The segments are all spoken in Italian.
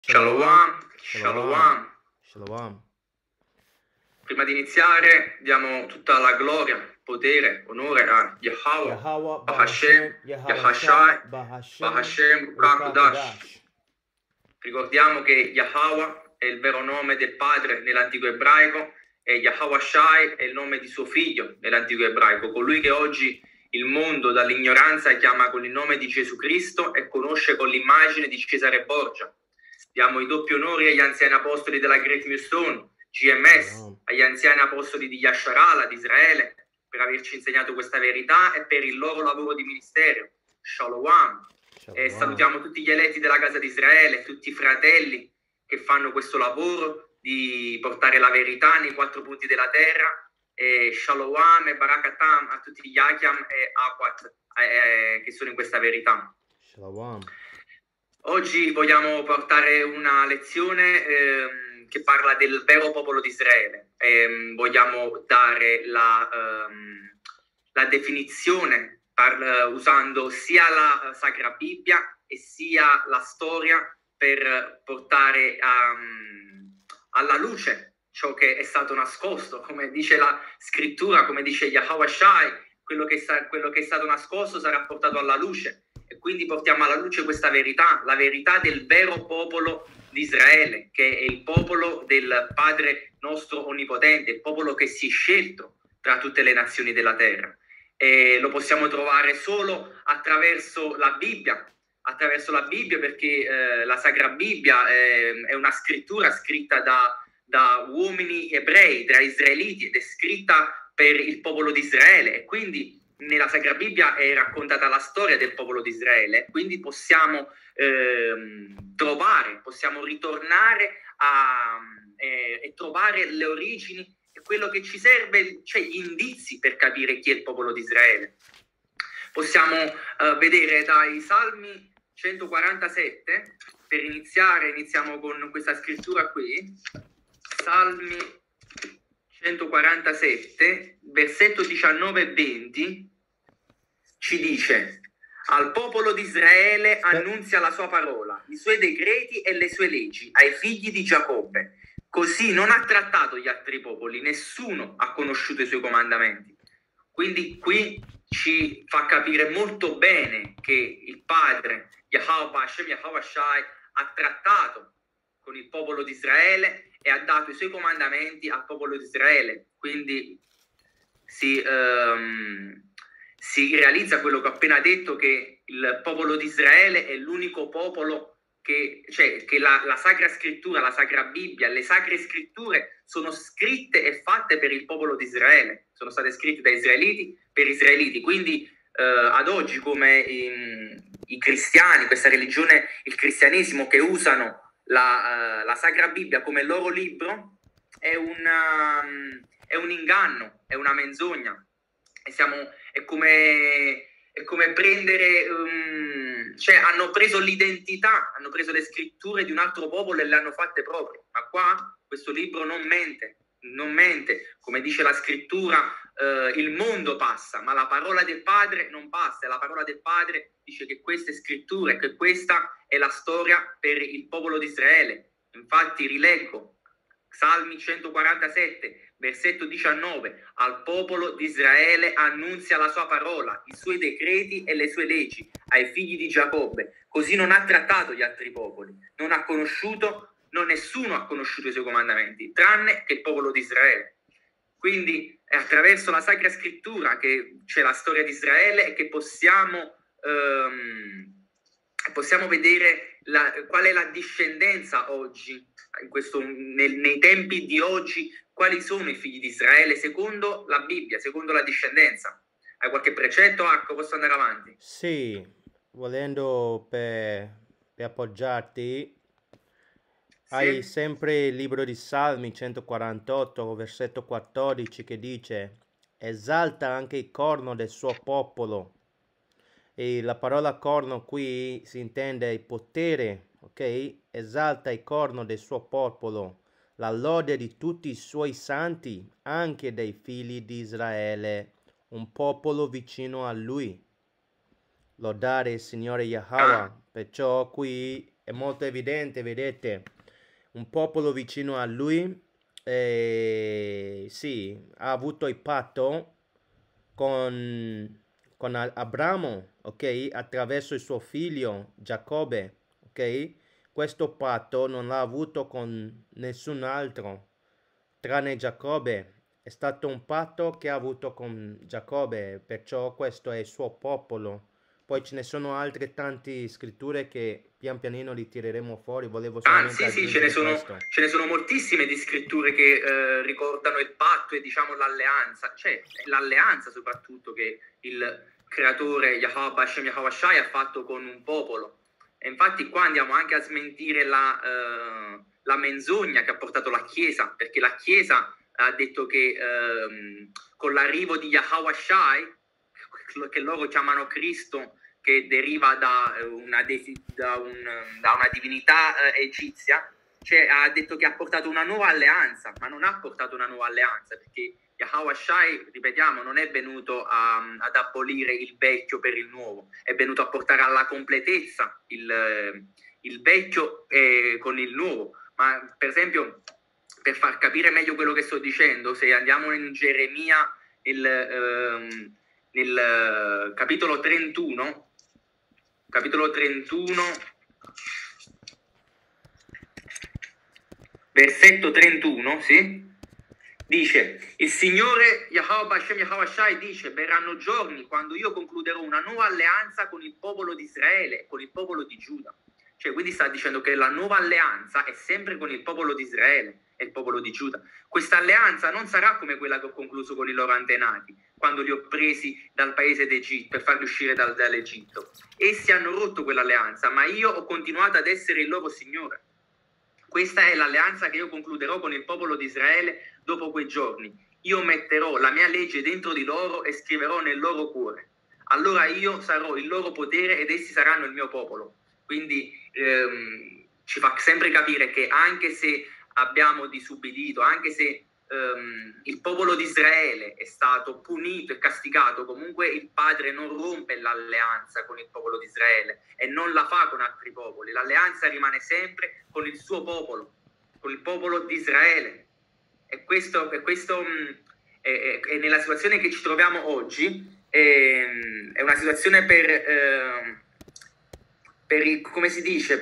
Shalom, Shalom. shalom. Shalom. Prima di iniziare diamo tutta la gloria, potere, onore a Yahweh, Yahweh Bahashem, Bahashem, Yahweh Yahashai, Shai, Bahashem, Bahashem, Rukakudash. Rukakudash. Ricordiamo che Yahweh è il vero nome del padre nell'antico ebraico e Yahweh Shai è il nome di suo figlio nell'antico ebraico, colui che oggi il mondo dall'ignoranza chiama con il nome di Gesù Cristo e conosce con l'immagine di Cesare Borgia. Diamo i doppi onori agli anziani apostoli della Great Millstone, GMS, agli anziani apostoli di Yasharala, di Israele, per averci insegnato questa verità e per il loro lavoro di ministero. Shalom. E salutiamo tutti gli eletti della casa di Israele, tutti i fratelli che fanno questo lavoro di portare la verità nei 4 punti della terra. E Shalom e Barakatam a tutti gli Achiam e Aquat che sono in questa verità. Shalom. Oggi vogliamo portare una lezione che parla del vero popolo di Israele. Vogliamo dare la definizione usando sia la Sacra Bibbia e sia la storia per portare alla luce ciò che è stato nascosto, come dice la scrittura, come dice Yahweh Shai, quello che è stato nascosto sarà portato alla luce. E quindi portiamo alla luce questa verità, la verità del vero popolo di Israele, che è il popolo del Padre nostro onnipotente, il popolo che si è scelto tra tutte le nazioni della terra. E lo possiamo trovare solo attraverso la Bibbia perché la Sacra Bibbia è una scrittura scritta da uomini ebrei, da israeliti, ed è scritta per il popolo di Israele, e quindi nella Sacra Bibbia è raccontata la storia del popolo di Israele, quindi possiamo possiamo ritornare e trovare le origini e quello che ci serve, cioè gli indizi per capire chi è il popolo di Israele. Possiamo vedere dai Salmi 147, per iniziamo con questa scrittura qui, Salmi 147, versetto 19 e 20, ci dice: al popolo di Israele annunzia la sua parola, i suoi decreti e le sue leggi ai figli di Giacobbe. Così non ha trattato gli altri popoli, nessuno ha conosciuto i suoi comandamenti. Quindi qui ci fa capire molto bene che il padre Yahweh Hashem, Yahweh Shai, ha trattato con il popolo di Israele e ha dato i suoi comandamenti al popolo di Israele. Quindi si realizza quello che ho appena detto, che il popolo di Israele è l'unico popolo che la Sacra Scrittura, la Sacra Bibbia, le Sacre Scritture sono scritte e fatte per il popolo di Israele, sono state scritte da israeliti per israeliti. Quindi ad oggi, come i cristiani, questa religione, il cristianesimo, che usano la Sacra Bibbia come loro libro, è un inganno, è una menzogna. È come prendere, cioè hanno preso l'identità, hanno preso le scritture di un altro popolo e le hanno fatte proprie. Ma qua questo libro non mente, come dice la scrittura. Il mondo passa, ma la parola del Padre non passa, e la parola del Padre dice che queste scritture, che questa è la storia per il popolo di Israele. Infatti rileggo Salmi 147, versetto 19: al popolo di Israele annunzia la sua parola, i suoi decreti e le sue leggi ai figli di Giacobbe. Così non ha trattato gli altri popoli, nessuno ha conosciuto i suoi comandamenti, tranne che il popolo di Israele. Quindi è attraverso la Sacra Scrittura che c'è la storia di Israele e che possiamo vedere qual è la discendenza oggi, nei tempi di oggi, quali sono i figli di Israele secondo la Bibbia, secondo la discendenza. Hai qualche precetto, Arco? Posso andare avanti? Sì, volendo per appoggiarti, hai sempre il libro di Salmi 148, versetto 14, che dice: esalta anche il corno del suo popolo. E la parola corno qui si intende il potere, ok? Esalta il corno del suo popolo, la lode di tutti i suoi santi, anche dei figli di Israele, un popolo vicino a lui. Lodare il Signore Yahweh, perciò qui è è molto evidente, vedete, un popolo vicino a lui, sì, ha avuto il patto con Abramo, ok? Attraverso il suo figlio Giacobbe, ok? Questo patto non l'ha avuto con nessun altro, tranne Giacobbe. È stato un patto che ha avuto con Giacobbe, perciò questo è il suo popolo. Poi ce ne sono altre tante scritture che pian pianino li tireremo fuori, volevo solamente Sì, ce ne aggiungere questo. sono moltissime di scritture che ricordano il patto e diciamo l'alleanza, cioè l'alleanza soprattutto che il creatore Yahweh Hashem Yahweh Shai ha fatto con un popolo. E infatti qua andiamo anche a smentire la menzogna che ha portato la Chiesa, perché la Chiesa ha detto che con l'arrivo di Yahweh Shai, che loro chiamano Cristo, che deriva da una divinità egizia, cioè, ha detto che ha portato una nuova alleanza, ma non ha portato una nuova alleanza, perché Yahweh Shai, ripetiamo, non è venuto ad abolire il vecchio per il nuovo, è venuto a portare alla completezza il vecchio con il nuovo. Ma per esempio, per far capire meglio quello che sto dicendo, se andiamo in Geremia nel capitolo 31, versetto 31, sì? Dice, il Signore Yahweh Hashem Yahweh Shai dice, verranno giorni quando io concluderò una nuova alleanza con il popolo di Israele, con il popolo di Giuda. Cioè, quindi sta dicendo che la nuova alleanza è sempre con il popolo di Israele e il popolo di Giuda. Questa alleanza non sarà come quella che ho concluso con i loro antenati, quando li ho presi dal paese d'Egitto, per farli uscire dall'Egitto. Essi hanno rotto quell'alleanza, ma io ho continuato ad essere il loro Signore. Questa è l'alleanza che io concluderò con il popolo di Israele dopo quei giorni. Io metterò la mia legge dentro di loro e scriverò nel loro cuore. Allora io sarò il loro potere ed essi saranno il mio popolo. Quindi ci fa sempre capire che anche se abbiamo disubbidito, anche se il popolo di Israele è stato punito e castigato, comunque il Padre non rompe l'alleanza con il popolo di Israele e non la fa con altri popoli. L'alleanza rimane sempre con il suo popolo, con il popolo di Israele. E questo è nella situazione che ci troviamo oggi, è una situazione come si dice,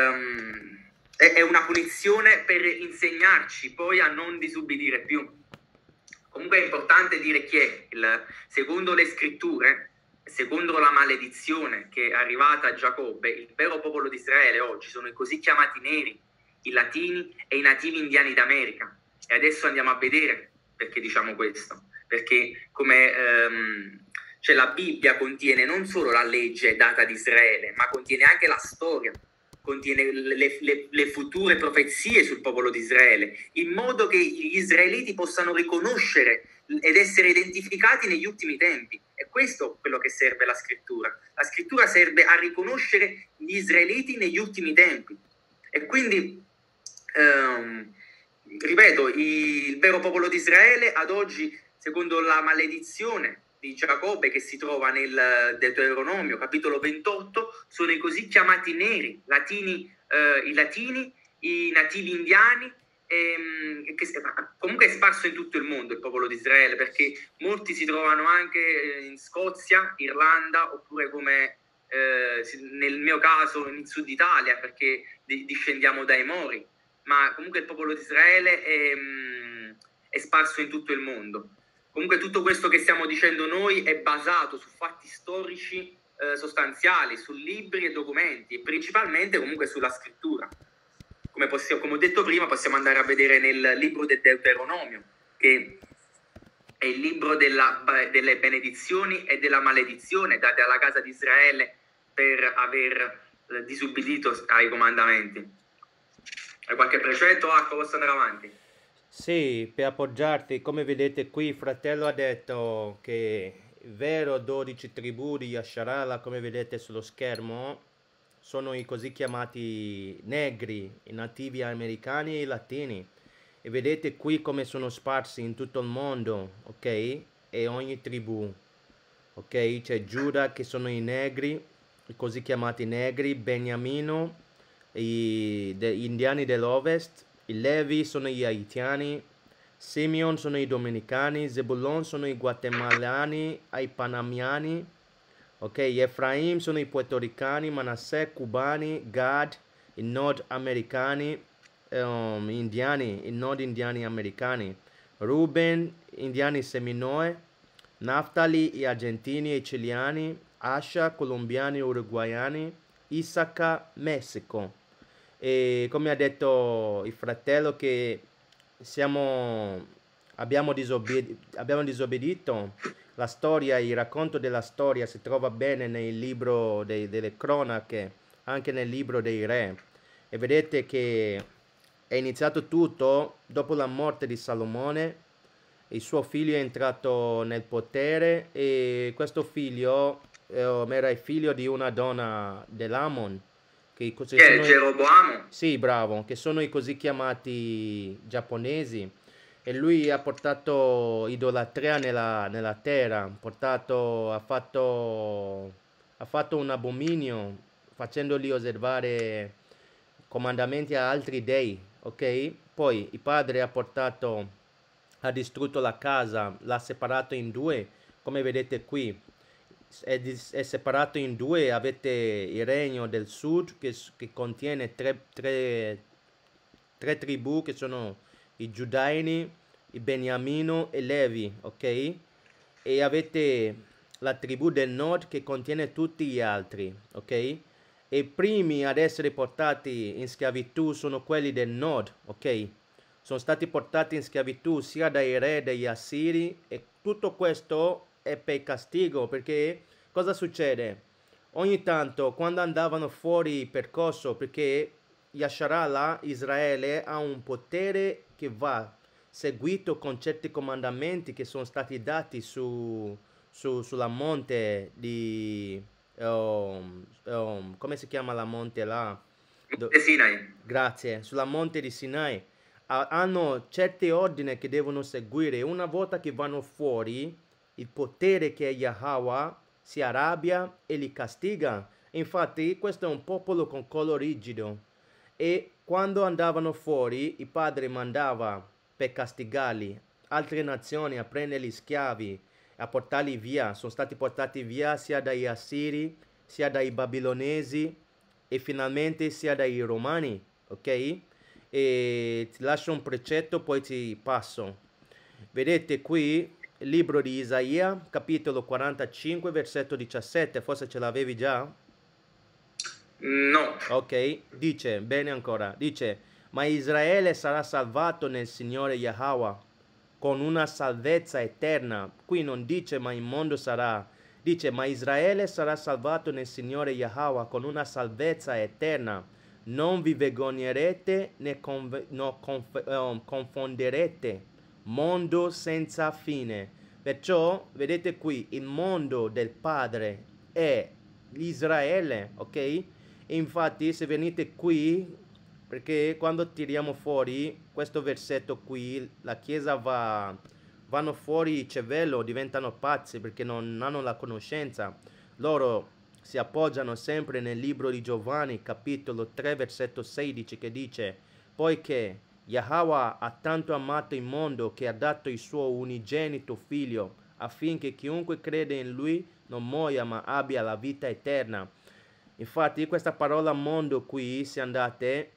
è una punizione per insegnarci poi a non disubbidire più. Comunque è importante dire che secondo le scritture, secondo la maledizione che è arrivata a Giacobbe, il vero popolo di Israele oggi sono i così chiamati neri, i latini e i nativi indiani d'America. E adesso andiamo a vedere perché diciamo questo. Perché come cioè la Bibbia contiene non solo la legge data ad Israele, ma contiene anche la storia, contiene le future profezie sul popolo di Israele, in modo che gli israeliti possano riconoscere ed essere identificati negli ultimi tempi. E questo è quello che serve la scrittura. La scrittura serve a riconoscere gli israeliti negli ultimi tempi. E quindi, ripeto, il vero popolo di Israele ad oggi, secondo la maledizione di Giacobbe che si trova nel Deuteronomio capitolo 28, sono i così chiamati neri, i latini, i nativi indiani, che comunque è sparso in tutto il mondo il popolo di Israele, perché molti si trovano anche in Scozia, Irlanda, oppure come nel mio caso in Sud Italia, perché discendiamo dai Mori, ma comunque il popolo di Israele è sparso in tutto il mondo. Comunque tutto questo che stiamo dicendo noi è basato su fatti storici sostanziali, su libri e documenti, e principalmente comunque sulla scrittura. Come ho detto prima, possiamo andare a vedere nel libro del Deuteronomio, che è il libro delle benedizioni e della maledizione date alla casa di Israele per aver disubbidito ai comandamenti. Hai qualche precetto? Posso andare avanti? Sì, per appoggiarti, come vedete qui il fratello ha detto che il vero 12 tribù di Yasharala, come vedete sullo schermo, sono i così chiamati negri, i nativi americani e i latini. E vedete qui come sono sparsi in tutto il mondo, ok? E ogni tribù, ok? C'è Giuda che sono i negri, i così chiamati negri, Beniamino, gli indiani dell'Ovest, i Levi sono gli haitiani, Simeon sono i dominicani, Zebulon sono i guatemalani, i panamiani, ok, gli Efraim sono i portoricani, Manasseh cubani, Gad i nordamericani, indiani, i nord indiani americani, Ruben indiani seminoe, Naftali gli argentini e ciliani, Asha colombiani e uruguayani, Issachar Messico. E come ha detto il fratello che abbiamo disobbedito, la storia, il racconto della storia si trova bene nel libro delle cronache, anche nel libro dei re. E vedete che è iniziato tutto dopo la morte di Salomone. Il suo figlio è entrato nel potere e questo figlio era il figlio di una donna dell'Amon. Che Che è Geroboamo? sì, bravo, che sono i così chiamati giapponesi. E lui ha portato idolatria nella terra, ha fatto un abominio, facendoli osservare comandamenti a altri dei, ok? Poi il padre ha distrutto la casa, l'ha separato in due, come vedete qui. È separato in due, avete il regno del sud che contiene tre tribù che sono i Giudaini, i Beniamino e Levi, ok? E avete la tribù del nord che contiene tutti gli altri, ok? E i primi ad essere portati in schiavitù sono quelli del nord, ok? Sono stati portati in schiavitù sia dai re degli Assiri e tutto questo è per castigo, perché cosa succede? Ogni tanto quando andavano fuori percorso, perché Yasharallah, Israele, ha un potere che va seguito con certi comandamenti che sono stati dati sulla monte di... come si chiama la monte là? Monte Sinai. Grazie, sulla monte di Sinai. Hanno certi ordini che devono seguire. Una volta che vanno fuori, il potere che è Yahweh si arrabbia e li castiga. Infatti, questo è un popolo con collo rigido. E quando andavano fuori, il padre mandava per castigarli altre nazioni a prendere gli schiavi, a portarli via. Sono stati portati via sia dagli Assiri, sia dai Babilonesi e finalmente sia dai Romani, ok? E ti lascio un precetto, poi ti passo. Vedete qui il libro di Isaia, capitolo 45, versetto 17, forse ce l'avevi già? No. Ok, dice, bene ancora, dice, ma Israele sarà salvato nel Signore Yahweh con una salvezza eterna. Qui non dice ma il mondo sarà, dice ma Israele sarà salvato nel Signore Yahweh con una salvezza eterna. Non vi vergognerete né confonderete, mondo senza fine. Perciò, vedete qui, il mondo del Padre è Israele, ok? E infatti, se venite qui, perché quando tiriamo fuori questo versetto qui, la Chiesa vanno fuori cervello, diventano pazzi perché non hanno la conoscenza. Loro si appoggiano sempre nel libro di Giovanni, capitolo 3, versetto 16, che dice: poiché Yahweh ha tanto amato il mondo che ha dato il suo unigenito figlio, affinché chiunque crede in lui non muoia ma abbia la vita eterna. Infatti questa parola mondo qui, se andate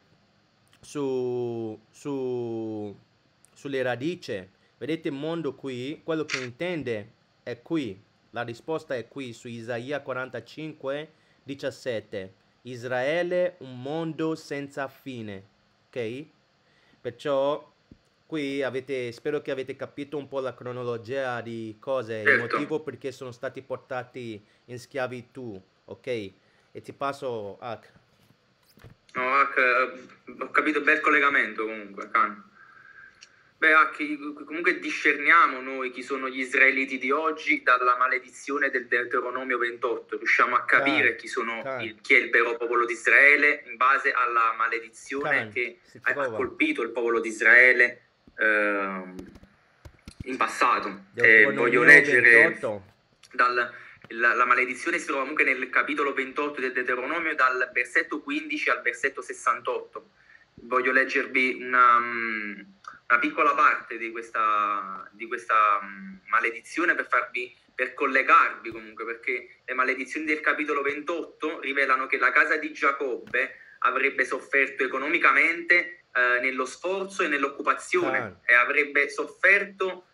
sulle radici, vedete mondo qui, quello che intende è qui. La risposta è qui su Isaia 45, 17. Israele, un mondo senza fine. Ok? Perciò qui spero che avete capito un po' la cronologia di cose, il Certo. motivo perché sono stati portati in schiavitù. Ok? E ti passo No, ho capito bel collegamento comunque, Can. Beh, comunque discerniamo noi chi sono gli israeliti di oggi dalla maledizione del Deuteronomio 28. Riusciamo a capire chi è il vero popolo di Israele in base alla maledizione che ha colpito il popolo di Israele in passato. Voglio leggere la maledizione si trova comunque nel capitolo 28 del Deuteronomio, dal versetto 15 al versetto 68. Voglio leggervi una piccola parte di questa maledizione per collegarvi comunque, perché le maledizioni del capitolo 28 rivelano che la casa di Giacobbe avrebbe sofferto economicamente nello sforzo e nell'occupazione, e avrebbe sofferto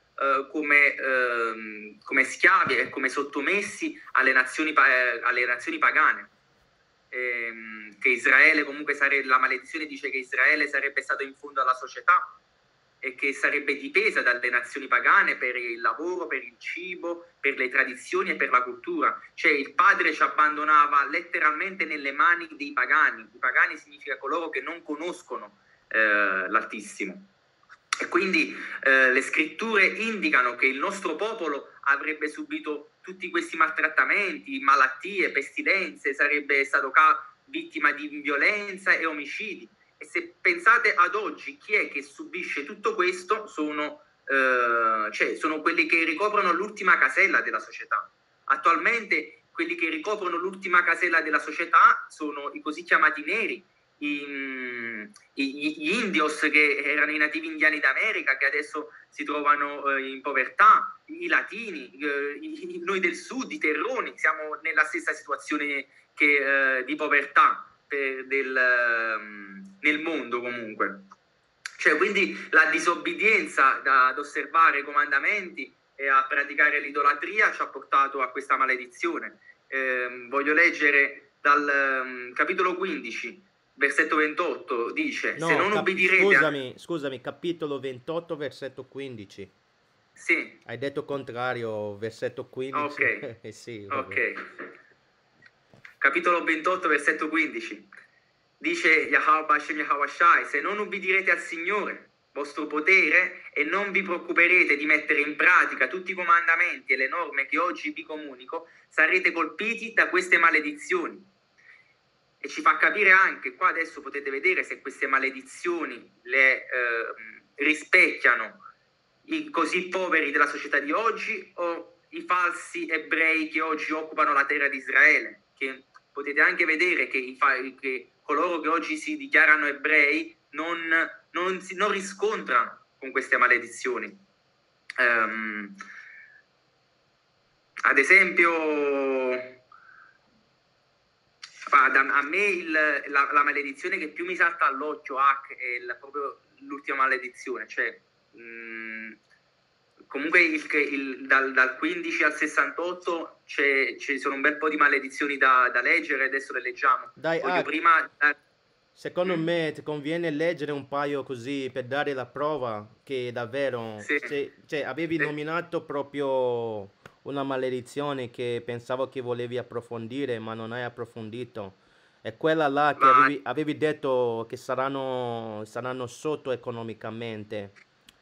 come schiavi e come sottomessi alle nazioni pagane. Che Israele comunque la maledizione dice che Israele sarebbe stato in fondo alla società e che sarebbe dipesa dalle nazioni pagane per il lavoro, per il cibo, per le tradizioni e per la cultura. Cioè il padre ci abbandonava letteralmente nelle mani dei pagani. I pagani significa coloro che non conoscono l'Altissimo. E quindi le scritture indicano che il nostro popolo avrebbe subito tutti questi maltrattamenti, malattie, pestilenze, sarebbe stato vittima di violenza e omicidi. E se pensate ad oggi, chi è che subisce tutto questo? Sono quelli che ricoprono l'ultima casella della società. Attualmente quelli che ricoprono l'ultima casella della società sono i così chiamati neri, gli indios, che erano i nativi indiani d'America, che adesso si trovano in povertà, i latini, noi del sud, i terroni, siamo nella stessa situazione di povertà nel mondo comunque. Cioè, quindi la disobbedienza ad osservare i comandamenti e a praticare l'idolatria ci ha portato a questa maledizione. Voglio leggere dal capitolo 15, versetto 28, dice: No, se non ubbidirete... Scusami, capitolo 28, versetto 15. Sì. Hai detto contrario, versetto 15. Ok. Sì, ok. Capitolo 28, versetto 15. Dice Yahweh Hashem Yahweh Shai: se non ubbidirete al Signore, vostro potere, e non vi preoccuperete di mettere in pratica tutti i comandamenti e le norme che oggi vi comunico, sarete colpiti da queste maledizioni. E ci fa capire anche, qua adesso potete vedere se queste maledizioni le rispecchiano i così poveri della società di oggi o i falsi ebrei che oggi occupano la terra di Israele. Che potete anche vedere che coloro che oggi si dichiarano ebrei non riscontrano con queste maledizioni. Ad esempio, a me la maledizione che più mi salta all'occhio è proprio l'ultima maledizione, cioè comunque dal 15 al 68 ci sono un bel po' di maledizioni da leggere, adesso le leggiamo. Dai, secondo me ti conviene leggere un paio così per dare la prova che davvero cioè, avevi nominato proprio una maledizione che pensavo che volevi approfondire, ma non hai approfondito. È quella là che avevi detto che saranno sotto economicamente.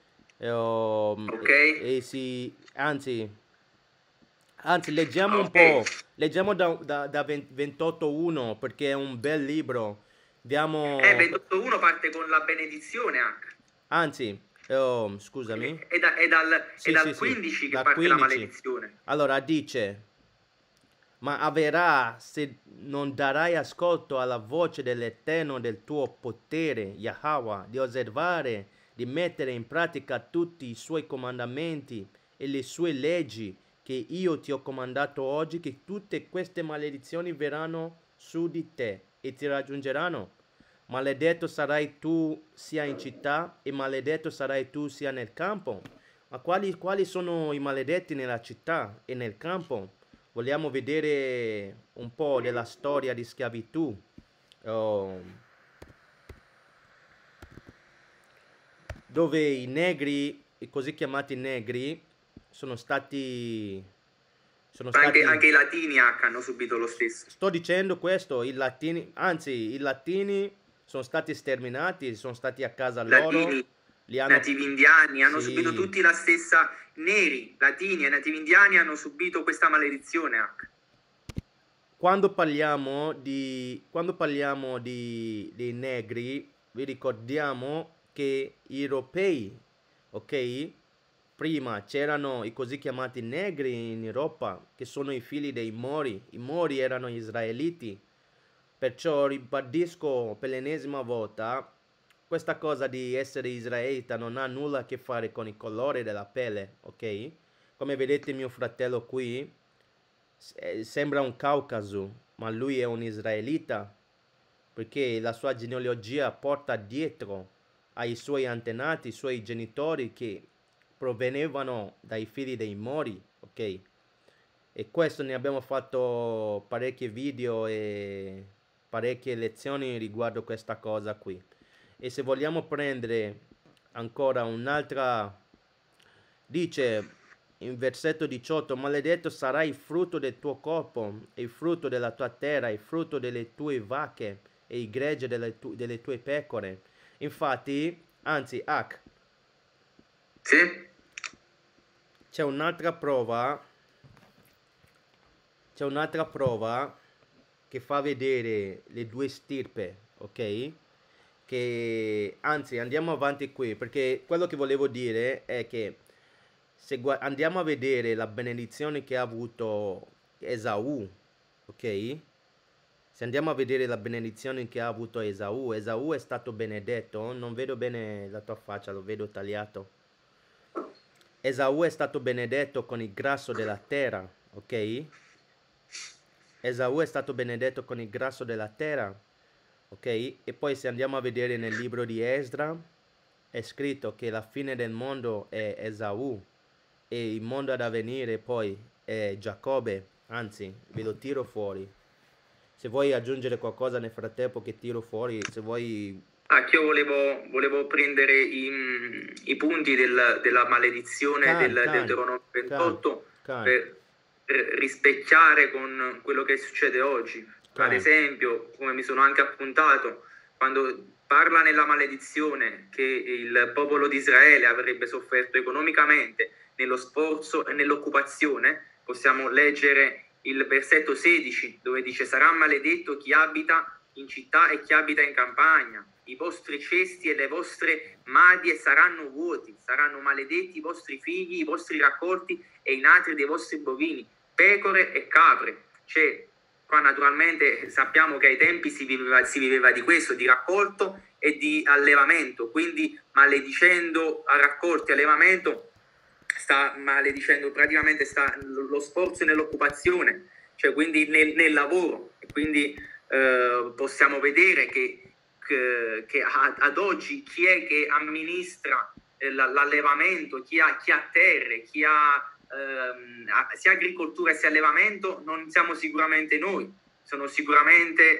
Ok. Sì, anzi, leggiamo un po'. Leggiamo da 28.1 perché è un bel libro. 28.1 parte con la benedizione anche. Anzi, scusami. È dal 15 che parte 15. La maledizione. Allora dice: ma avverrà se non darai ascolto alla voce dell'Eterno del tuo potere, Yahweh, di osservare, di mettere in pratica tutti i suoi comandamenti e le sue leggi che io ti ho comandato oggi, che tutte queste maledizioni verranno su di te e ti raggiungeranno. Maledetto sarai tu sia in città e maledetto sarai tu sia nel campo. Ma quali sono i maledetti nella città e nel campo? Vogliamo vedere un po' della storia di schiavitù. Dove i negri, i così chiamati negri, sono stati... Anche i latini hanno subito lo stesso. Sto dicendo questo, i latini sono stati sterminati, sono stati a casa loro. Nativi indiani hanno subito tutti la stessa. Neri, latini e nativi indiani hanno subito questa maledizione. Quando parliamo dei negri, vi ricordiamo che gli europei, ok? prima c'erano i così chiamati negri in Europa, che sono i figli dei Mori. I Mori erano israeliti. Perciò ribadisco per l'ennesima volta, questa cosa di essere israelita non ha nulla a che fare con il colore della pelle, ok? Come vedete mio fratello qui, sembra un caucaso, ma lui è un israelita, perché la sua genealogia porta dietro ai suoi antenati, i suoi genitori che provenivano dai figli dei Mori, ok? E questo ne abbiamo fatto parecchi video e parecchie lezioni riguardo questa cosa qui. E se vogliamo prendere ancora un'altra, dice in versetto 18, maledetto sarà il frutto del tuo corpo, il frutto della tua terra, il frutto delle tue vacche e il gregge delle tue pecore. Infatti, anzi, Sì? c'è un'altra prova che fa vedere le due stirpe, ok? Che anzi andiamo avanti qui, perché quello che volevo dire è che se andiamo a vedere la benedizione che ha avuto Esaù, ok? Se andiamo a vedere la benedizione che ha avuto Esaù, Esaù è stato benedetto, non vedo bene la tua faccia, lo vedo tagliato. Esaù è stato benedetto con il grasso della terra, ok? Esaù è stato benedetto con il grasso della terra, ok? E poi se andiamo a vedere nel libro di Esdra, è scritto che la fine del mondo è Esaù e il mondo ad avvenire poi è Giacobbe, anzi ve lo tiro fuori. Se vuoi aggiungere qualcosa nel frattempo che tiro fuori, se vuoi... Io volevo prendere i punti della maledizione del Deuteronomio 28 per rispecchiare con quello che succede oggi. Ad esempio, come mi sono anche appuntato, quando parla nella maledizione che il popolo di Israele avrebbe sofferto economicamente nello sforzo e nell'occupazione, possiamo leggere il versetto 16 dove dice: sarà maledetto chi abita in città e chi abita in campagna, i vostri cesti e le vostre madie saranno vuoti, saranno maledetti i vostri figli, i vostri raccolti e i natri dei vostri bovini, pecore e capre. Cioè, qua naturalmente sappiamo che ai tempi si viveva di questo, di raccolto e di allevamento, quindi maledicendo a raccolti e allevamento sta maledicendo praticamente lo sforzo nell'occupazione, cioè quindi nel lavoro. E quindi possiamo vedere che ad oggi chi è che amministra l'allevamento, chi ha terre, chi ha sia agricoltura sia allevamento, non siamo sicuramente noi, sono sicuramente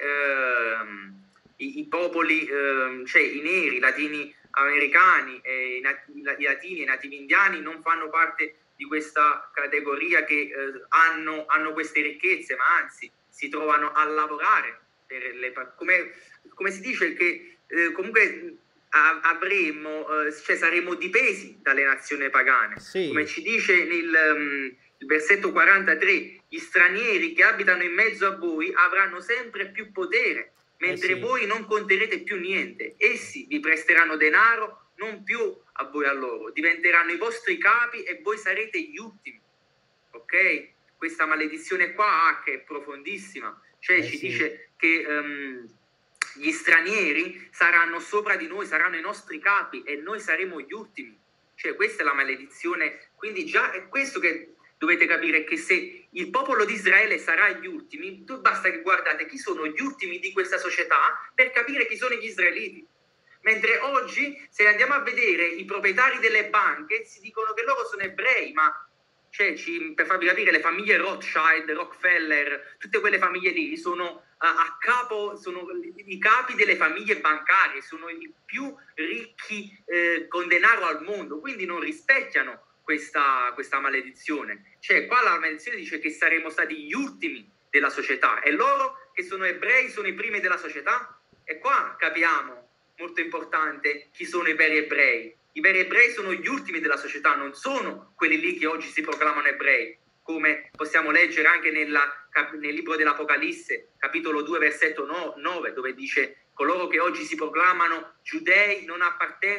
i popoli, cioè i neri, i latini americani, i latini e i nativi indiani non fanno parte di questa categoria che hanno queste ricchezze, ma anzi si trovano a lavorare per come si dice che comunque avremo, cioè saremo dipesi dalle nazioni pagane. Sì. Come ci dice nel il versetto 43, gli stranieri che abitano in mezzo a voi avranno sempre più potere, mentre sì, voi non conterete più niente. Essi vi presteranno denaro, non più a voi a loro, diventeranno i vostri capi e voi sarete gli ultimi. Ok? Questa maledizione qua che è profondissima, cioè ci dice che gli stranieri saranno sopra di noi, saranno i nostri capi e noi saremo gli ultimi. Cioè questa è la maledizione. Quindi già è questo che dovete capire, che se il popolo di Israele sarà gli ultimi, basta che guardate chi sono gli ultimi di questa società per capire chi sono gli israeliti. Mentre oggi, se andiamo a vedere i proprietari delle banche, si dicono che loro sono ebrei, ma cioè, per farvi capire, le famiglie Rothschild, Rockefeller, tutte quelle famiglie lì sono a capo, sono i capi delle famiglie bancarie, sono i più ricchi con denaro al mondo, quindi non rispecchiano questa maledizione. Cioè, qua la maledizione dice che saremo stati gli ultimi della società e loro che sono ebrei sono i primi della società. E qua capiamo, molto importante, chi sono i veri ebrei. I veri ebrei sono gli ultimi della società, non sono quelli lì che oggi si proclamano ebrei, come possiamo leggere anche nel libro dell'Apocalisse, capitolo 2, versetto 9, dove dice: coloro che oggi si proclamano giudei non appartengono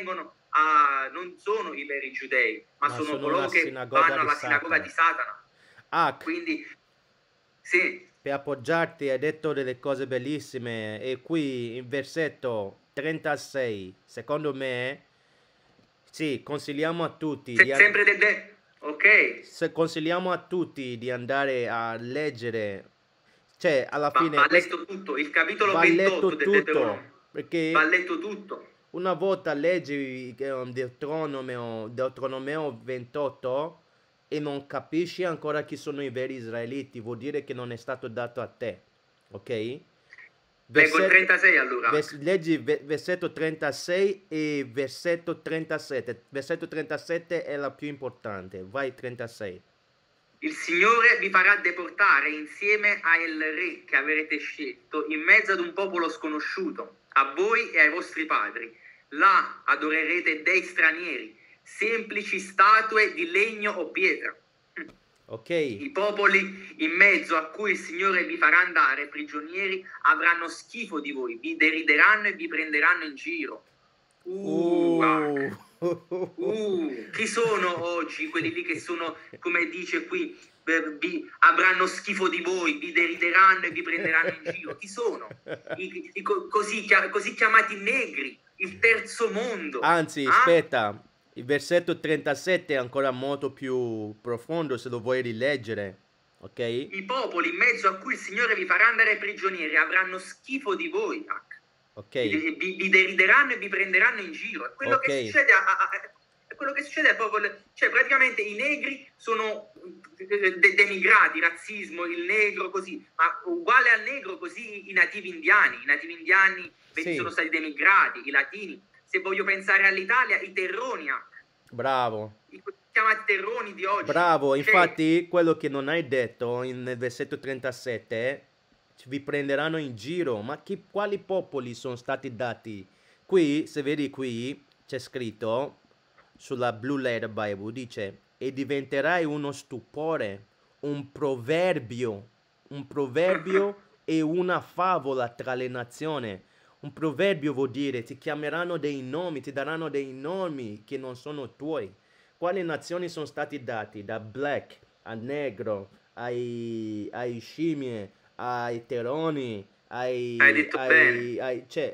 non sono i veri giudei, ma Ma sono sono coloro una che sinagoga vanno di alla sinagoga Satana. di Satana. Ah, Quindi, sì, per appoggiarti hai detto delle cose bellissime e qui in versetto 36, secondo me, sì, consigliamo a tutti sempre ok, consigliamo a tutti di andare a leggere, cioè alla fine va questo letto tutto, il capitolo va 28 letto del tutto, Deuteronomio, va perché letto tutto. una volta leggi Deuteronomio 28 e non capisci ancora chi sono i veri israeliti, vuol dire che non è stato dato a te, ok? Leggo il Versetto, 36 allora. leggi versetto 36 e versetto 37. Versetto 37 è la più importante, vai 36. Il Signore vi farà deportare insieme al re che avrete scelto in mezzo ad un popolo sconosciuto, a voi e ai vostri padri. Là adorerete dei stranieri, semplici statue di legno o pietra. Ok? I popoli in mezzo a cui il Signore vi farà andare prigionieri avranno schifo di voi, vi derideranno e vi prenderanno in giro. Uh. Chi sono oggi quelli lì che sono, come dice qui, avranno schifo di voi, vi derideranno e vi prenderanno in giro? Chi sono? Così chiamati negri, il terzo mondo. Anzi, aspetta, il versetto 37 è ancora molto più profondo se lo vuoi rileggere, ok? I popoli in mezzo a cui il Signore vi farà andare prigionieri avranno schifo di voi. Ok, Vi derideranno e vi prenderanno in giro. È quello che ok, succede è quello che succede al popolo. Cioè, praticamente i negri sono denigrati, razzismo, il negro così, ma uguale al negro così i nativi indiani. I nativi indiani sì, sono stati denigrati, i latini. Se voglio pensare all'Italia, i terroni, bravo. i chiamati terroni di oggi. Bravo, Cioè, infatti quello che non hai detto nel versetto 37 vi prenderanno in giro, ma quali popoli sono stati dati? Qui, se vedi qui, c'è scritto sulla Blue Letter Bible, dice, e diventerai uno stupore, un proverbio e una favola tra le nazioni. Un proverbio vuol dire ti chiameranno dei nomi, ti daranno dei nomi che non sono tuoi. Quali nazioni sono stati dati? Da black a negro, ai scimmie, ai teroni, hai detto bene, cioè,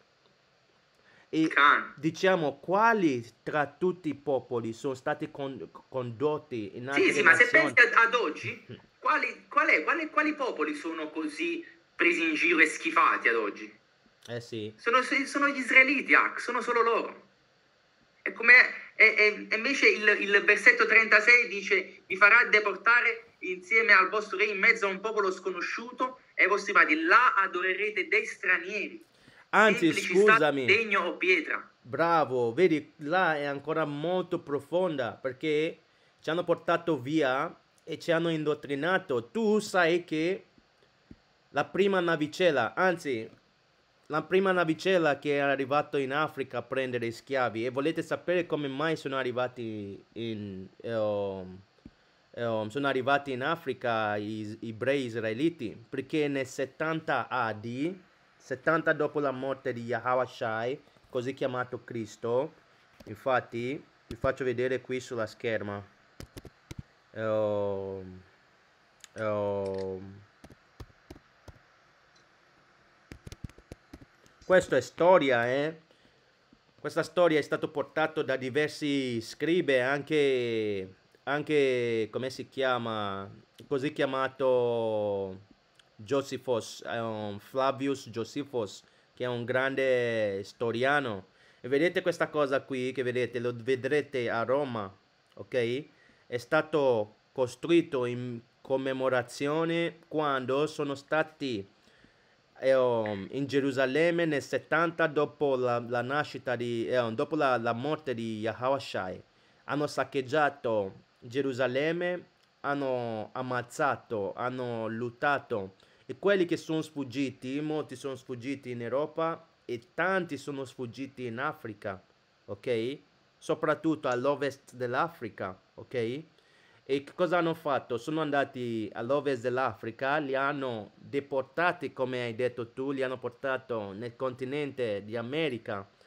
e Khan. diciamo quali tra tutti i popoli sono stati condotti in Sì, altre sì, ma se nazioni? pensi ad oggi, quali popoli sono così presi in giro e schifati ad oggi? Eh sì. Sono gli israeliti, sono solo loro. È come, invece il versetto 36 dice: vi farà deportare insieme al vostro re in mezzo a un popolo sconosciuto e ai vostri padri. Là adorerete dei stranieri, Anzi, semplici stati di scusami, legno o pietra. bravo, vedi, là è ancora molto profonda perché ci hanno portato via e ci hanno indottrinato. Tu sai che la prima navicella, anzi, la prima navicella che è arrivata in Africa a prendere schiavi, e volete sapere come mai sono arrivati sono arrivati in Africa gli ebrei israeliti? Perché nel 70 AD, 70 dopo la morte di Yahushua, così chiamato Cristo, infatti vi faccio vedere qui sulla scherma. Ehm, ehm, Questa è storia, eh? Questa storia è stata portata da diversi scribe, anche come si chiama, così chiamato Josephus, Flavius Josephus, che è un grande storiano. E vedete questa cosa qui, che vedete, lo vedrete a Roma, ok? È stato costruito in commemorazione quando sono stati in Gerusalemme nel 70 dopo la nascita dopo la morte di Yahushua. Hanno saccheggiato Gerusalemme, hanno ammazzato, hanno lottato e quelli che sono sfuggiti, molti sono sfuggiti in Europa e tanti sono sfuggiti in Africa, ok? Soprattutto all'ovest dell'Africa, ok? E che cosa hanno fatto? Sono andati all'ovest dell'Africa, li hanno deportati, come hai detto tu, li hanno portato nel continente di America,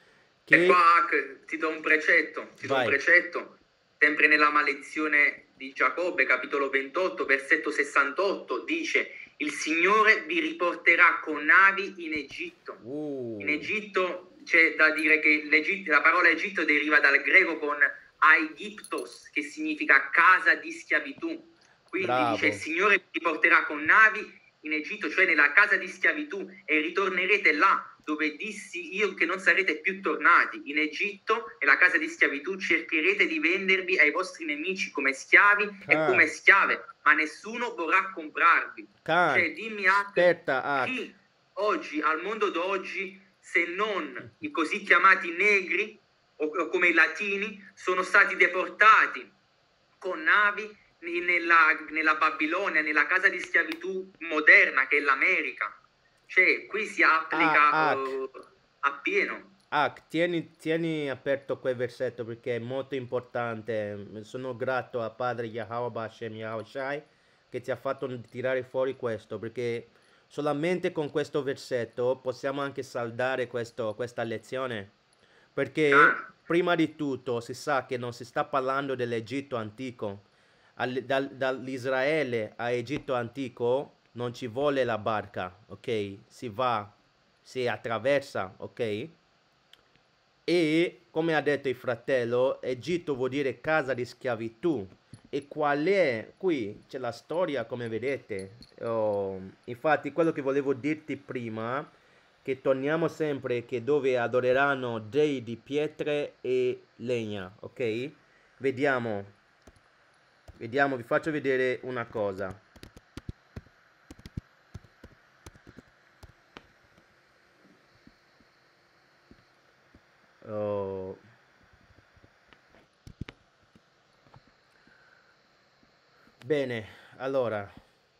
E che... qua ti do un precetto, sempre nella maledizione di Giacobbe, capitolo 28, versetto 68, dice: il Signore vi riporterà con navi in Egitto. In Egitto c'è da dire che la parola Egitto deriva dal greco con Aegyptos, che significa casa di schiavitù. Quindi dice: il Signore vi riporterà con navi in Egitto, cioè nella casa di schiavitù, e ritornerete là dove dissi io che non sarete più tornati. In Egitto, nella casa di schiavitù, cercherete di vendervi ai vostri nemici come schiavi e come schiave, ma nessuno vorrà comprarvi. Cioè, dimmi chi oggi, al mondo d'oggi, se non i così chiamati negri o come i latini, sono stati deportati con navi nella Babilonia, nella casa di schiavitù moderna che è l'America. Cioè, qui si applica a pieno. Tieni aperto quel versetto perché è molto importante. Sono grato a Padre Yahweh Hashem Yahushai che ti ha fatto tirare fuori questo, perché solamente con questo versetto possiamo anche saldare questa lezione. Perché prima di tutto si sa che non si sta parlando dell'Egitto antico. Dall'Israele a Egitto antico non ci vuole la barca, ok? Si attraversa, ok? E come ha detto il fratello, Egitto vuol dire casa di schiavitù. E qual è? Qui c'è la storia, come vedete. Infatti, quello che volevo dirti prima, che torniamo sempre che dove adoreranno dei di pietre e legna, ok? Vediamo, vi faccio vedere una cosa. Oh. Bene, allora,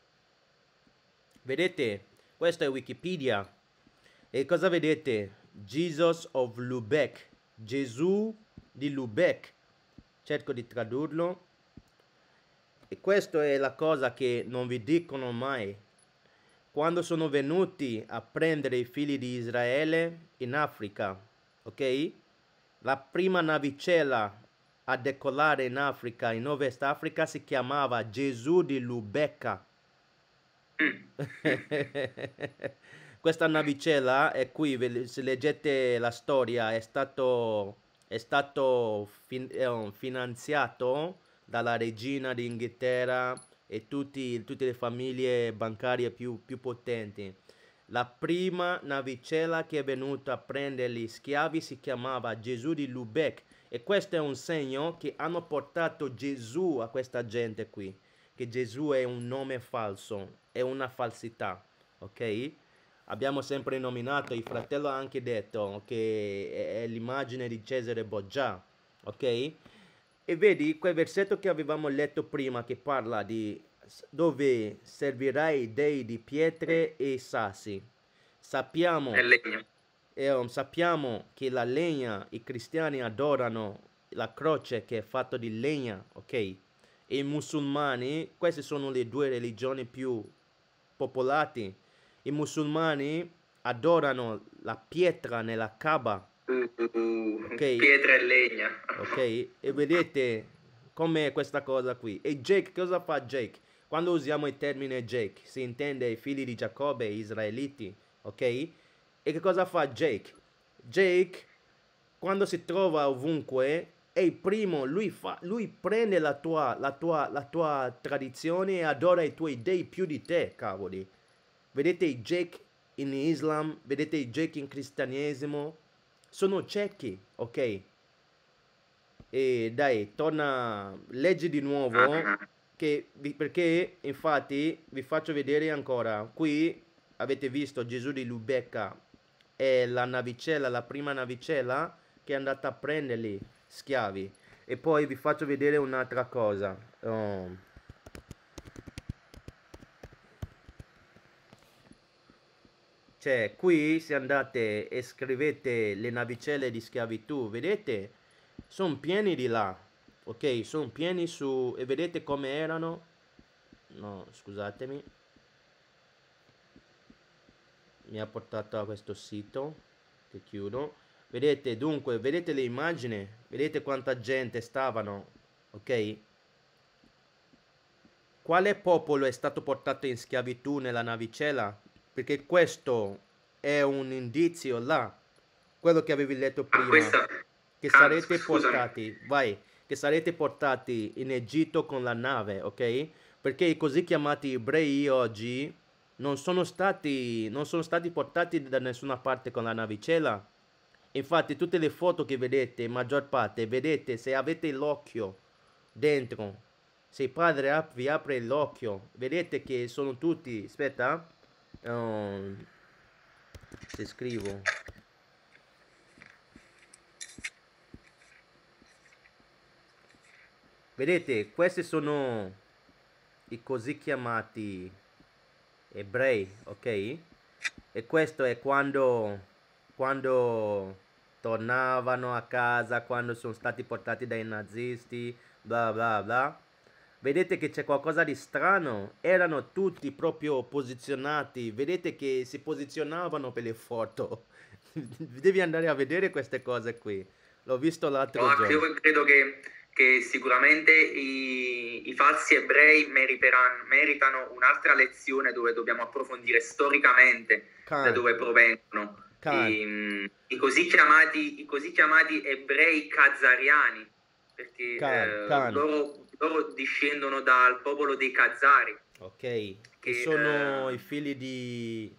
vedete, questo è Wikipedia. E cosa vedete? Jesus of Lubeck, Gesù di Lubeck. Cerco di tradurlo. E questa è la cosa che non vi dicono mai. Quando sono venuti a prendere i figli di Israele in Africa, ok? La prima navicella a decollare in Africa, in Ovest Africa, si chiamava Gesù di Lubecca. Questa navicella è qui, se leggete la storia, è stato finanziato dalla regina d'Inghilterra e tutte le famiglie bancarie più potenti. La prima navicella che è venuta a prendere gli schiavi si chiamava Gesù di Lubeck, e questo è un segno che hanno portato Gesù a questa gente qui, che Gesù è un nome falso, è una falsità, ok? Abbiamo sempre nominato, il fratello ha anche detto che è l'immagine di Cesare Borgia, ok? E vedi quel versetto che avevamo letto prima che parla di dove servirai dei di pietre e sassi. Sappiamo che la legna, i cristiani adorano la croce che è fatta di legna, ok? E i musulmani, queste sono le due religioni più popolate. I musulmani adorano la pietra nella Kaaba, ok? Pietra e legna. Ok? E vedete com'è questa cosa qui. E Jake, cosa fa Jake? Quando usiamo il termine Jake, si intende i figli di Giacobbe, israeliti, ok? E che cosa fa Jake? Jake, quando si trova ovunque, è il primo, lui prende la tua tradizione e adora i tuoi dei più di te, cavoli. Vedete i Jake in Islam, vedete i Jake in cristianesimo, sono ciechi, ok? E dai, leggi di nuovo, perché infatti vi faccio vedere ancora. Qui avete visto Gesù di Lubecca, è la navicella, la prima navicella che è andata a prenderli schiavi. E poi vi faccio vedere un'altra cosa. Cioè, qui se andate e scrivete le navicelle di schiavitù, vedete? Sono pieni di là, ok? Sono pieni su... e vedete come erano? No, scusatemi. Mi ha portato a questo sito, che chiudo. Vedete, dunque, vedete le immagini? Vedete quanta gente stavano, ok? Quale popolo è stato portato in schiavitù nella navicella? Perché questo è un indizio là, quello che avevi letto A prima, questa, che sarete scusami, portati, vai, che sarete portati in Egitto con la nave, ok? Perché i così chiamati ebrei oggi non sono stati portati da nessuna parte con la navicella. Infatti tutte le foto che vedete, maggior parte, vedete se avete l'occhio dentro, se il padre vi apre l'occhio, vedete che sono tutti, aspetta, se scrivo, vedete, questi sono i così chiamati ebrei, ok? E questo è quando tornavano a casa, quando sono stati portati dai nazisti, bla bla bla. Vedete che c'è qualcosa di strano? Erano tutti proprio posizionati, vedete che si posizionavano per le foto. Devi andare a vedere queste cose qui. L'ho visto l'altro giorno. io credo che sicuramente i falsi ebrei meritano un'altra lezione dove dobbiamo approfondire storicamente da Khan, dove provengono Khan, i così chiamati ebrei khazariani, perché Khan. loro discendono dal popolo dei Khazari, Ok, che che, sono i eh, figli di,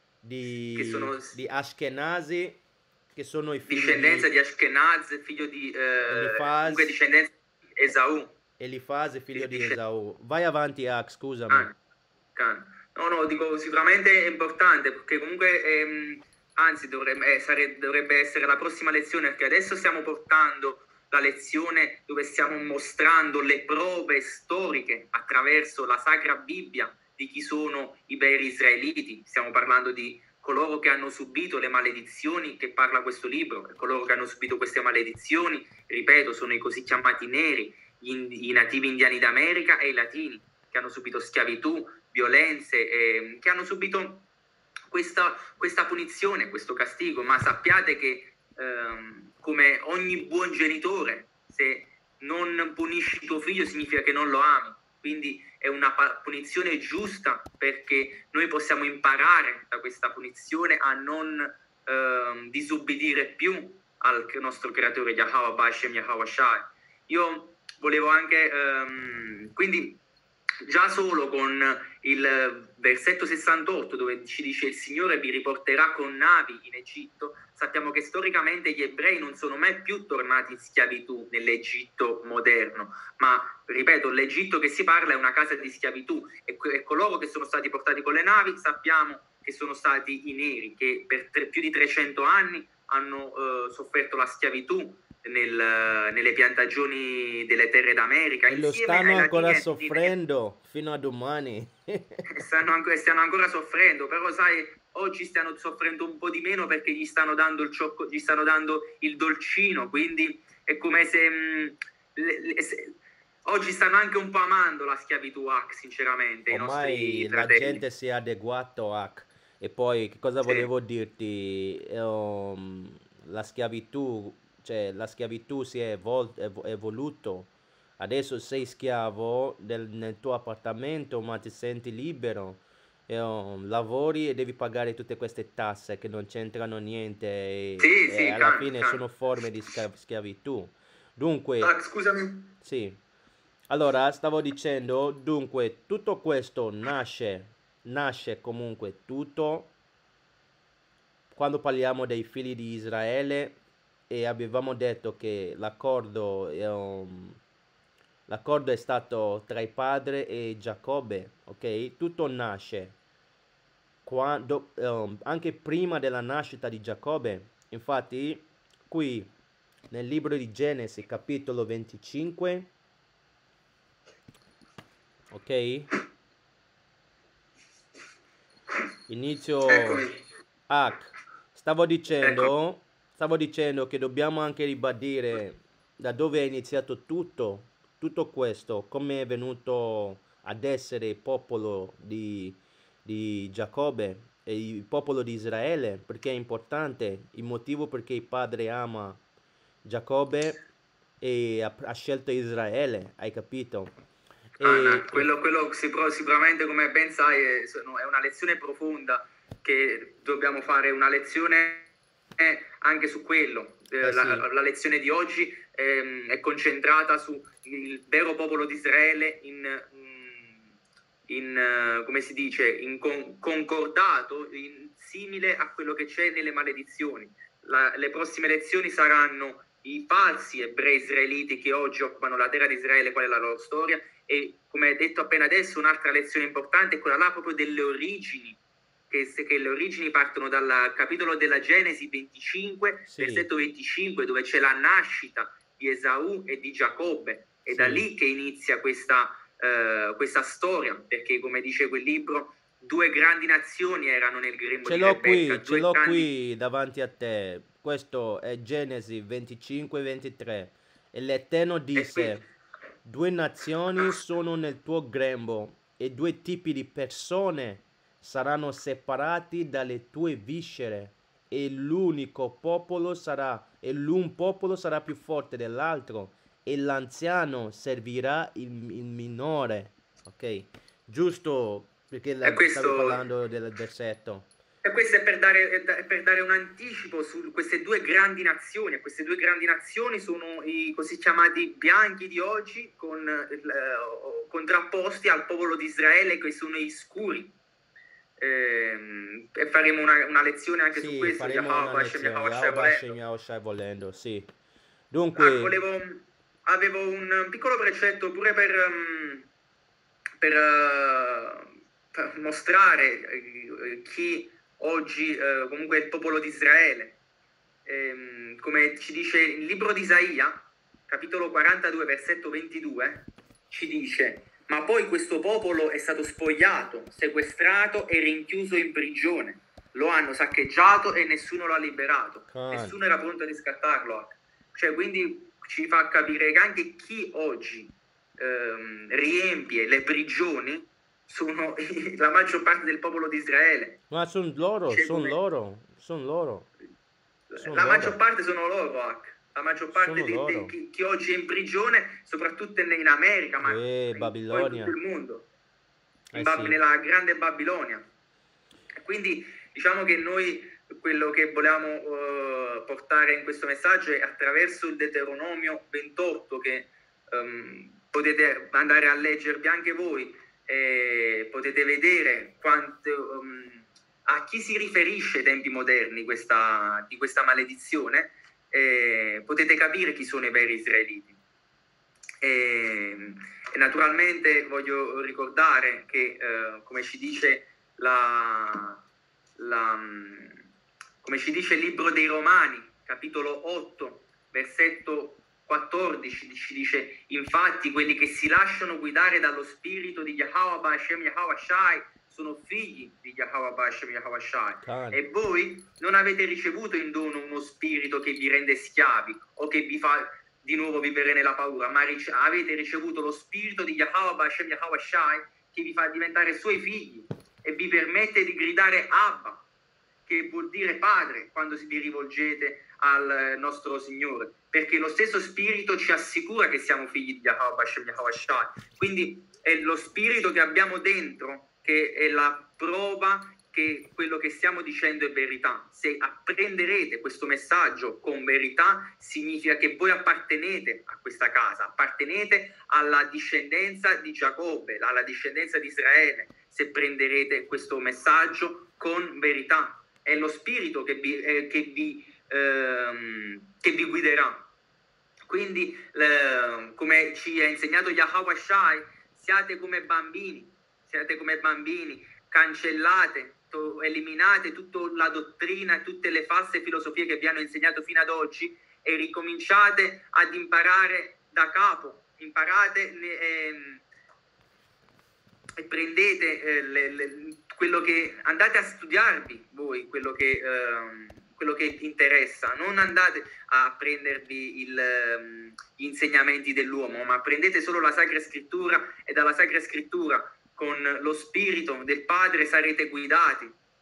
che di, sono di Ashkenazi, che sono i figli discendenza di di Ashkenaz, figlio di comunque Elifaz, discendenza di Esau. Elifaz, figlio di Esau. Vai avanti, Ak, scusami. Ah, no, no, dico sicuramente è importante perché comunque, anzi, dovrebbe essere la prossima lezione perché adesso stiamo portando la lezione dove stiamo mostrando le prove storiche attraverso la Sacra Bibbia di chi sono i veri israeliti. Stiamo parlando di coloro che hanno subito le maledizioni che parla questo libro, e coloro che hanno subito queste maledizioni, ripeto, sono i così chiamati neri, i nativi indiani d'America e i latini che hanno subito schiavitù, violenze, che hanno subito questa punizione, questo castigo, ma sappiate che come ogni buon genitore, se non punisci tuo figlio significa che non lo ami, quindi è una punizione giusta perché noi possiamo imparare da questa punizione a non disubbidire più al nostro creatore Yahweh Bashem Yahweh Shai. Io volevo anche, quindi già solo con il versetto 68 dove ci dice il Signore vi riporterà con navi in Egitto, sappiamo che storicamente gli ebrei non sono mai più tornati in schiavitù nell'Egitto moderno, ma ripeto, l'Egitto che si parla è una casa di schiavitù e coloro che sono stati portati con le navi sappiamo che sono stati i neri che per più di 300 anni hanno sofferto la schiavitù nelle piantagioni delle terre d'America E lo insieme stanno ai ancora latini soffrendo fino a domani. stiano ancora soffrendo, però sai, oggi stiano soffrendo un po' di meno perché gli stanno dando gli stanno dando il dolcino, quindi è come se, oggi stanno anche un po' amando la schiavitù, sinceramente, i nostri Ormai la fratelli. gente si è adeguato a... E poi che cosa Sì, volevo dirti? La schiavitù, cioè la schiavitù si è evoluto. Adesso sei schiavo nel tuo appartamento, ma ti senti libero. Lavori e devi pagare tutte queste tasse che non c'entrano niente sì, e sì, alla fine sono forme di schiavitù. Dunque, scusami. sì. Allora, stavo dicendo, dunque, tutto questo nasce comunque tutto quando parliamo dei figli di Israele e avevamo detto che l'accordo è stato tra il padre e Giacobbe, ok? Tutto nasce anche prima della nascita di Giacobbe. Infatti, qui nel libro di Genesi, capitolo 25, ok? Inizio Eccomi, Hack. Stavo eccomi. dicendo, stavo dicendo che dobbiamo anche ribadire da dove è iniziato tutto questo, come è venuto ad essere il popolo di Giacobbe. il popolo di Israele, perché è importante, il motivo perché il padre ama Giacobbe e ha scelto Israele, hai capito? No, E quello sicuramente, come ben sai, è una lezione profonda che dobbiamo fare, una lezione anche su quello. sì, La lezione di oggi è concentrata sul vero popolo di Israele come si dice, concordato, simile a quello che c'è nelle maledizioni. Le prossime lezioni saranno i falsi ebrei israeliti che oggi occupano la terra di Israele, qual è la loro storia, e come detto appena adesso un'altra lezione importante è quella là proprio delle origini, che le origini partono dal capitolo della Genesi 25, sì, versetto 25, dove c'è la nascita di Esaù e di Giacobbe. È da sì. lì che inizia questa storia, perché come dice quel libro, due grandi nazioni erano nel grembo Ce di l'ho Rebecca, qui, ce due l'ho grandi... qui davanti a te. Questo è Genesi 25-23. E l'Eterno disse: Due nazioni sono nel tuo grembo, e due tipi di persone saranno separati dalle tue viscere, e l'un popolo sarà più forte dell'altro, e l'anziano servirà il minore. Ok, giusto perché E stavi questo parlando del versetto. E questo è per dare un anticipo su queste due grandi nazioni. E queste due grandi nazioni sono i così chiamati bianchi di oggi, contrapposti al popolo di Israele, che sono i scuri. E faremo una lezione anche su Sì, questo. faremo una lezione. Yahweh Hashem Yahushai volendo, sì. Dunque, Avevo un piccolo precetto pure per mostrare chi oggi comunque è il popolo di Israele. Come ci dice il libro di Isaia, capitolo 42, versetto 22, ci dice: ma poi questo popolo è stato spogliato, sequestrato e rinchiuso in prigione. Lo hanno saccheggiato e nessuno lo ha liberato. Nessuno era pronto a riscattarlo. Cioè, quindi ci fa capire che anche chi oggi riempie le prigioni sono la maggior parte del popolo di Israele. ma sono loro, Cioè, sono loro, sono loro, sono la maggior loro, parte sono loro, la maggior parte sono loro. chi oggi è in prigione, soprattutto in America, ma poi in tutto Babilonia. il mondo, Sì. nella grande Babilonia. Quindi diciamo che noi quello che volevamo portare in questo messaggio è attraverso il Deuteronomio 28, che potete andare a leggervi anche voi, potete vedere quanto, a chi si riferisce ai tempi moderni di questa maledizione, potete capire chi sono i veri israeliti. E naturalmente voglio ricordare che come ci dice come ci dice il libro dei Romani, capitolo 8, versetto 14, ci dice: infatti quelli che si lasciano guidare dallo spirito di Yahweh Hashem Yahweh Shai sono figli di Yahweh Hashem Yahweh Shai. E voi non avete ricevuto in dono uno spirito che vi rende schiavi o che vi fa di nuovo vivere nella paura, ma avete ricevuto lo spirito di Yahweh Hashem Yahweh Shai, che vi fa diventare suoi figli e vi permette di gridare Abba, che vuol dire padre, quando vi rivolgete al nostro Signore, perché lo stesso spirito ci assicura che siamo figli di Yahweh Hashem Yahweh Shai. Quindi è lo spirito che abbiamo dentro che è la prova che quello che stiamo dicendo è verità. Se apprenderete questo messaggio con verità, significa che voi appartenete a questa casa, appartenete alla discendenza di Giacobbe, alla discendenza di Israele. Se prenderete questo messaggio con verità, è lo spirito che vi guiderà. Quindi, come ci ha insegnato Yahweh Shai, siate come bambini, cancellate, eliminate tutta la dottrina e tutte le false filosofie che vi hanno insegnato fino ad oggi e ricominciate ad imparare da capo, imparate e prendete quello che andate a studiarvi voi, quello che interessa. Non andate a prendervi gli insegnamenti dell'uomo, ma prendete solo la Sacra Scrittura, e dalla Sacra Scrittura con lo Spirito del Padre sarete guidati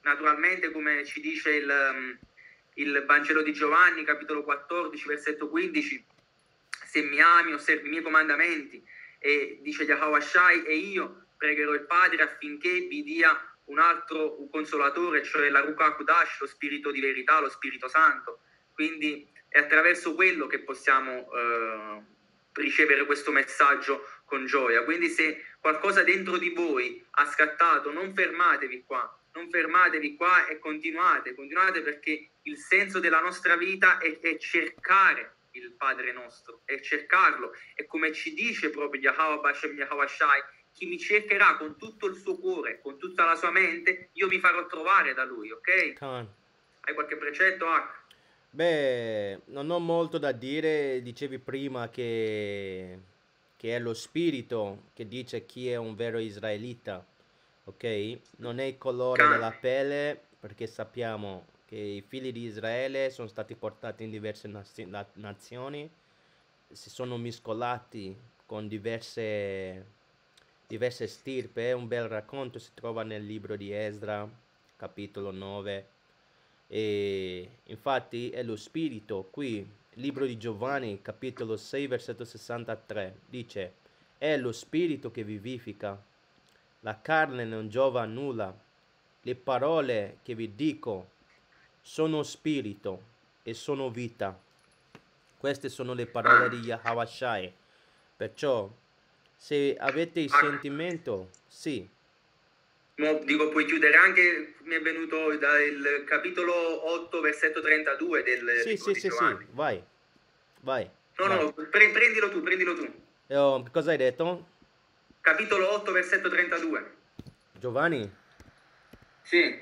naturalmente, come ci dice il Vangelo di Giovanni, capitolo 14, versetto 15, se mi ami, osservi i miei comandamenti, e dice Yahweh Shai, e io pregherò il Padre affinché vi dia un altro consolatore, cioè la Ruach HaKodesh, lo Spirito di verità, lo Spirito Santo. Quindi è attraverso quello che possiamo ricevere questo messaggio con gioia. Quindi se qualcosa dentro di voi ha scattato, non fermatevi qua e continuate perché il senso della nostra vita è cercare il Padre nostro, è cercarlo, e come ci dice proprio Yahweh Bashem Yahweh Shai, chi mi cercherà con tutto il suo cuore, con tutta la sua mente, io mi farò trovare da lui, ok? Khan. Hai qualche precetto, H? Beh, non ho molto da dire, dicevi prima che è lo spirito che dice chi è un vero israelita, ok? Non è il colore della pelle, perché sappiamo che i figli di Israele sono stati portati in diverse nazioni, si sono mescolati con diverse stirpe. Un bel racconto si trova nel libro di Esdra, capitolo 9. E infatti è lo spirito qui, libro di Giovanni, capitolo 6, versetto 63, dice: è lo spirito che vivifica, la carne non giova a nulla. Le parole che vi dico sono spirito e sono vita. Queste sono le parole di Yahweh Shai. Perciò, se avete il sentimento, sì. Dico, puoi chiudere anche, mi è venuto dal capitolo 8, versetto 32 del libro di Giovanni. Sì, vai. No, prendilo tu. Cosa hai detto? Capitolo 8, versetto 32. Giovanni? Sì.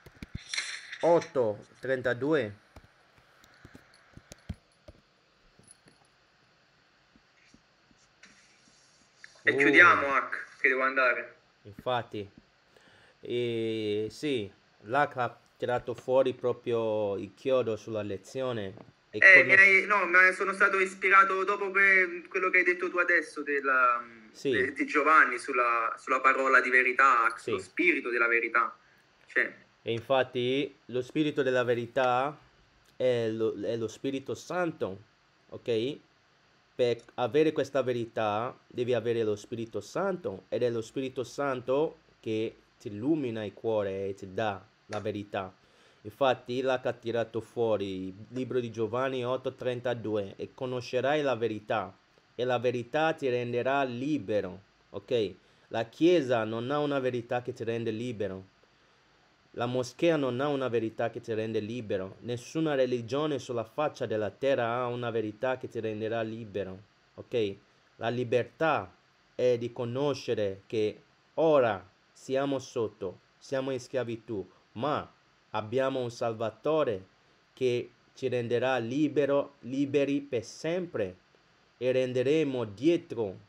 8, 32. E chiudiamo, H, che devo andare. Infatti. Sì, l'H ha tirato fuori proprio il chiodo sulla lezione. No, ma sono stato ispirato dopo quello che hai detto tu adesso di Giovanni sulla parola di verità, sullo spirito della verità. Cioè. E infatti lo spirito della verità è lo Spirito Santo, ok? Per avere questa verità devi avere lo Spirito Santo, ed è lo Spirito Santo che ti illumina il cuore e ti dà la verità. Infatti l'ha tirato fuori il libro di Giovanni 8:32: e conoscerai la verità e la verità ti renderà libero, ok? La Chiesa non ha una verità che ti rende libero. La moschea non ha una verità che ti rende libero. Nessuna religione sulla faccia della terra ha una verità che ti renderà libero. Ok? La libertà è di conoscere che ora siamo in schiavitù, ma abbiamo un Salvatore che ci renderà liberi per sempre, e renderemo dietro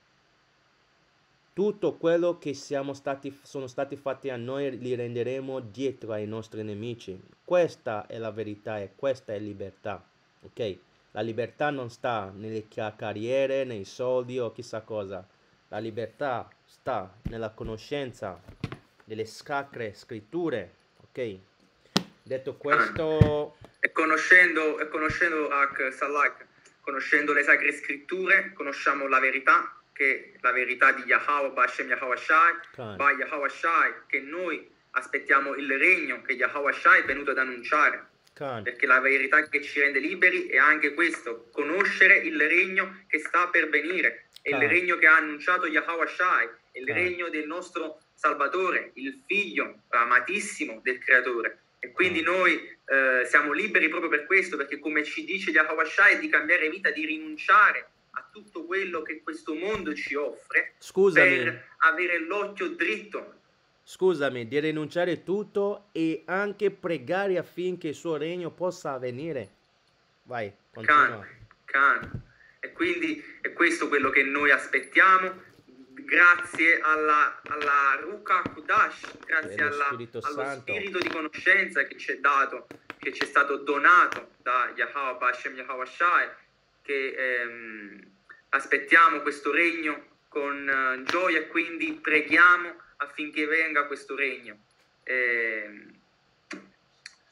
tutto quello che sono stati fatti a noi, li renderemo dietro ai nostri nemici. Questa è la verità e questa è libertà. Ok? La libertà non sta nelle carriere, nei soldi o chissà cosa. La libertà sta nella conoscenza delle sacre scritture. Ok? Detto questo, e conoscendo Salak, conoscendo le sacre scritture, conosciamo la verità, che la verità di Yahweh Bashem Yahweh Shai, Ba Yahweh Shai, che noi aspettiamo il regno che Yahweh Shai è venuto ad annunciare. Perché la verità che ci rende liberi è anche questo: conoscere il regno che sta per venire, è il regno che ha annunciato Yahweh Shai, è il regno del nostro Salvatore, il figlio amatissimo del Creatore. E quindi noi siamo liberi proprio per questo, perché come ci dice Yahweh Shai, di cambiare vita, di rinunciare a tutto quello che questo mondo ci offre, per avere l'occhio dritto. Scusami, di rinunciare tutto e anche pregare affinché il suo regno possa avvenire. Vai, continua. E quindi è questo quello che noi aspettiamo, grazie alla Ruach HaKodesh, grazie allo spirito di conoscenza che ci è dato, che ci è stato donato da Yahweh Bashem Yahweh Shai, che aspettiamo questo regno con gioia, e quindi preghiamo affinché venga questo regno.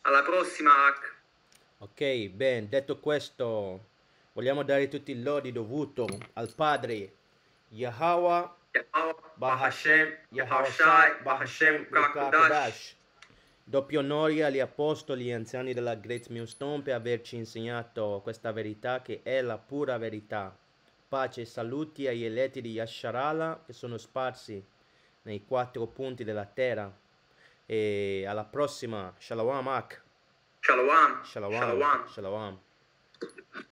Alla prossima, Ak. Ok, ben, detto questo, vogliamo dare tutti i lodi dovuto al Padre Yahweh, Yahweh, Bahashem, Bahashem, Yahweh Shai, Yahawashi, Bahashem, Bahashem, Ruach Rukakodash. Doppio onore agli apostoli e anziani della Great Millstone per averci insegnato questa verità che è la pura verità. Pace e saluti agli eletti di Yasharala che sono sparsi nei 4 punti della terra. E alla prossima. Shalom, Ak. Shalom, Shalom. Shalom. Shalom.